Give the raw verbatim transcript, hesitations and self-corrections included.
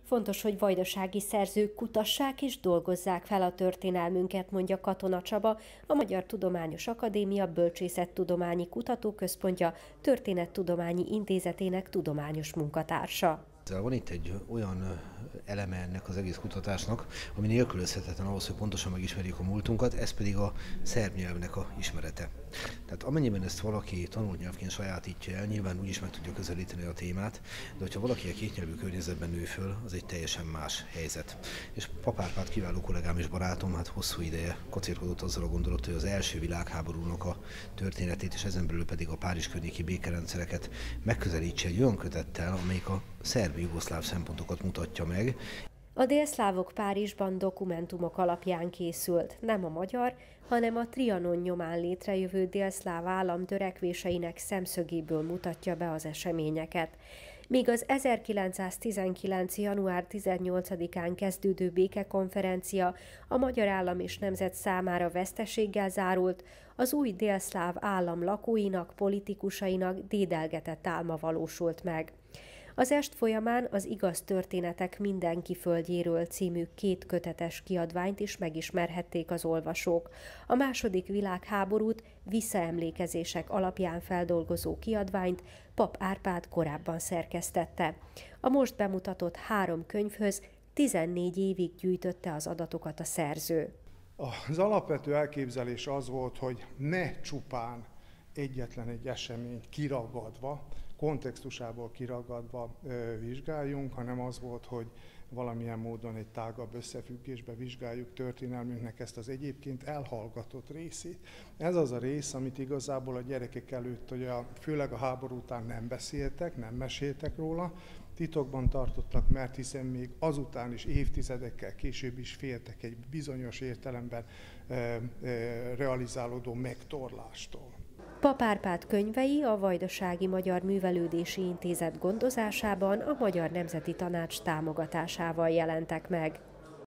Fontos, hogy vajdasági szerzők kutassák és dolgozzák fel a történelmünket, mondja Katona Csaba, a Magyar Tudományos Akadémia Bölcsészettudományi Kutatóközpontja Történettudományi Intézetének tudományos munkatársa. Van itt egy olyan eleme ennek az egész kutatásnak, ami nélkülözhetetlen ahhoz, hogy pontosan megismerjük a múltunkat, ez pedig a szerb nyelvnek a ismerete. Tehát amennyiben ezt valaki tanult nyelvként sajátítja el, nyilván úgyis meg tudja közelíteni a témát, de hogyha valaki egy kétnyelvű környezetben nő föl, az egy teljesen más helyzet. És Pap Árpád kiváló kollégám és barátom, hát hosszú ideje kocérkodott azzal a gondolat, hogy az első világháborúnak a történetét, és ezen belül pedig a Párizs környéki békerendszereket megközelítse egy olyan kötettel, amelyik a szerb-jugoszláv szempontokat mutatja meg. A délszlávok Párizsban dokumentumok alapján készült, nem a magyar, hanem a Trianon nyomán létrejövő délszláv állam törekvéseinek szemszögéből mutatja be az eseményeket. Míg az ezerkilencszáztizenkilenc. január tizennyolcadikán kezdődő békekonferencia a magyar állam és nemzet számára veszteséggel zárult, az új délszláv állam lakóinak, politikusainak dédelgetett álma valósult meg. Az est folyamán az Igaz történetek mindenki földjéről című két kötetes kiadványt is megismerhették az olvasók. A második világháborút visszaemlékezések alapján feldolgozó kiadványt Pap Árpád korábban szerkesztette. A most bemutatott három könyvhöz tizennégy évig gyűjtötte az adatokat a szerző. Az alapvető elképzelés az volt, hogy ne csupán egyetlen egy eseményt kiragadva, kontextusából kiragadva ö, vizsgáljunk, hanem az volt, hogy valamilyen módon egy tágabb összefüggésbe vizsgáljuk történelmünknek ezt az egyébként elhallgatott részét. Ez az a rész, amit igazából a gyerekek előtt, hogy a, főleg a háború után nem beszéltek, nem meséltek róla, titokban tartottak, mert hiszen még azután is évtizedekkel később is féltek egy bizonyos értelemben ö, ö, realizálódó megtorlástól. Pap Árpád könyvei a Vajdasági Magyar Művelődési Intézet gondozásában a Magyar Nemzeti Tanács támogatásával jelentek meg.